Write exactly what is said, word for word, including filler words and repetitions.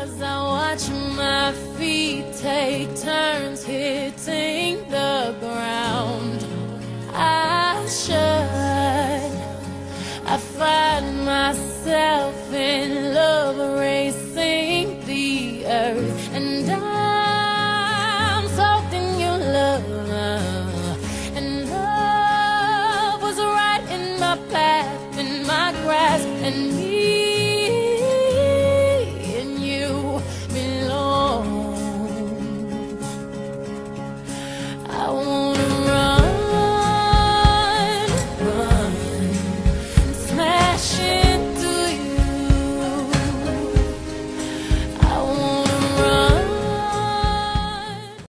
as I watch my feet take turns hitting the ground. I should, I find myself in love racing the earth, and I'm soaked in your love, and love was right in my path, in my grasp, and